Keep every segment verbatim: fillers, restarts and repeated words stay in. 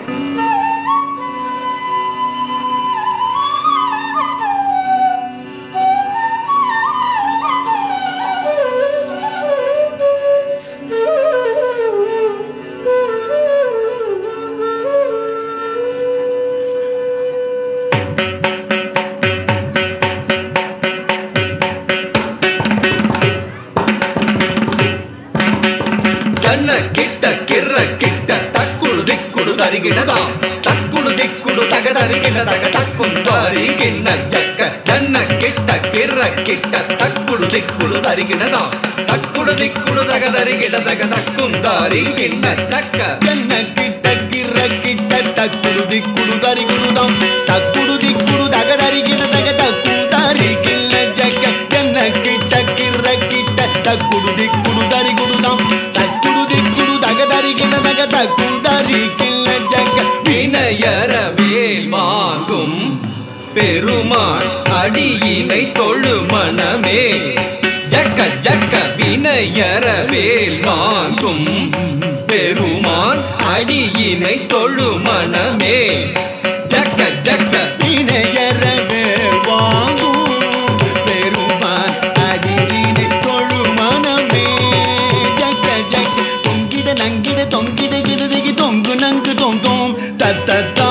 தக்குடு திக்குடு தகதறிகிட தக தக்கும் தாரி கிண்ண ஜக்க ஜன்ன கிட்ட கிற கிட்ட தக்குடு திக்குடு தரிகிடதாம் தக்குடு திக்குடு தகதறிகிட தக தக்கும் தாரி கிண்ண ஜக்க ஜன்ன கிட்ட கிற கிட்ட தக்குடு திக்குடு தரிகிடுதாம் தக்குடு திக்குடு தகதறிகிட தக தக்கும் தாரி கிண்ண ஜக்க ஜன்ன கிட்ட கிற கிட்ட தக்குடு திக்குடு தரிகிடுதாம் தக்குடு திக்குடு தகதறிகிட தக தக்கும் தாரி கிண்ண ஜக்க வினயர வேல் வாங்கும் பெருமான் அடியினை தொழு மனமே ஜக்க ஜக்க வினயர வேல் வாங்கும் பெருமான் அடியினை தொழு மனமே ஜக்க ஜக்க வினயர வேல் வாங்கும் பெருமான் அடியினை தொழு மனமே ஜக்க ஜக்க தொங்கிட நங்கிட தொங்கிட கிடதகி தொங்கு நங்கு தொங்கும் தத்தத்தா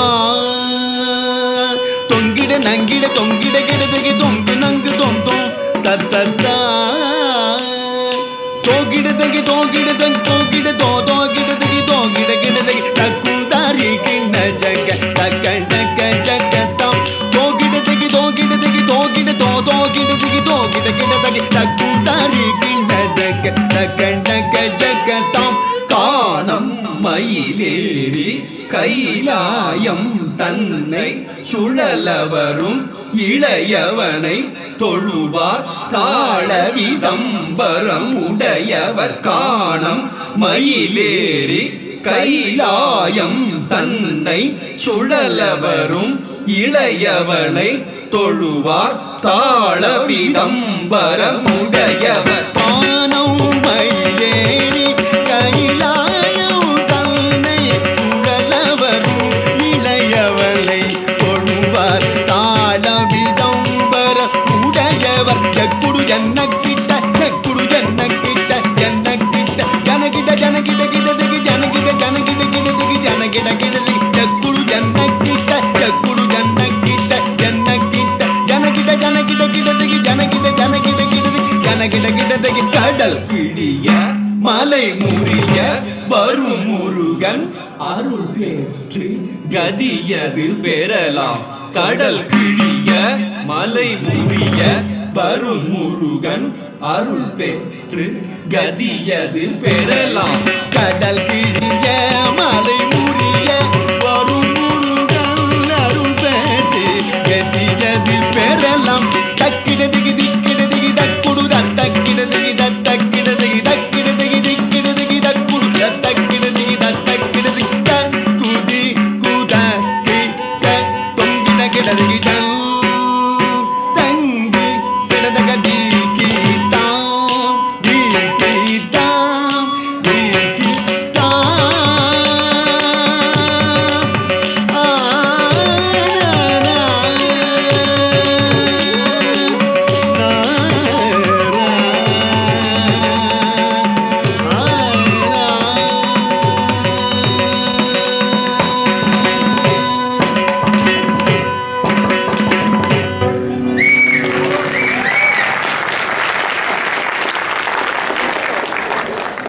தொங்கிட நங்கிட தொங்கிட கிடதகி தொங்கு நங்கு தொங்கும் தத்தத்தா தோகிடதகி தோகிடதன் தோகிட தோ தோகிடதகி தோகிட கிடதகி தக்குந்தாரி கிண்ண ஜக்க தக்க ஜக்க ஜக்கத்தாம் தோகிடதகி தோகிடதகி தோகிட தோ தோகிடதகி தோகிட கிடதகி தக்குந்தாரி கிண்ண ஜக்க தக்க ஜக்க ஜக்கத்தாம் காணம் மயிலேறி கைலாயம் தன்னை சுழலவரும் இளையவனை தொழுவார் தாழ விதம்பரம் உடையவர் காணம் மயிலேறி கைலாயம் தன்னை சுழலவரும் இளையவனை தொழுவார் தாழ விதம்பரம் உடையவர் காணம் மயிலேறி கைலாயம் தன்னை சுழலவரும் இளையவனை தொழுவார் தாழ விதம்பர உடையவர் ஜக்குடு ஜன்ன கிட்ட ஜக்குடு ஜன்ன கிட்ட ஜன்ன கிட்ட ஜனகிட ஜனகிட கிடதகி ஜனகிட ஜனகிட கிடதகி ஜனகிட கிடதகி ஜக்குடு ஜன்ன கிட்ட ஜக்குடு ஜன்ன கிட்ட ஜன்ன கிட்ட ஜனகிட ஜனகிட கிடதகி ஜனகிட ஜனகிட கிடதகி ஜனகிட கிடதகி கடல் பிடிய மலை முறிய வரும் முருகன் அருள் பெற்று கதியது பெறலாம் கடல் கிழிய மலை முறிய வரும் முருகன் அருள் பெற்று கதியது பெறலாம் கடல் கிழிய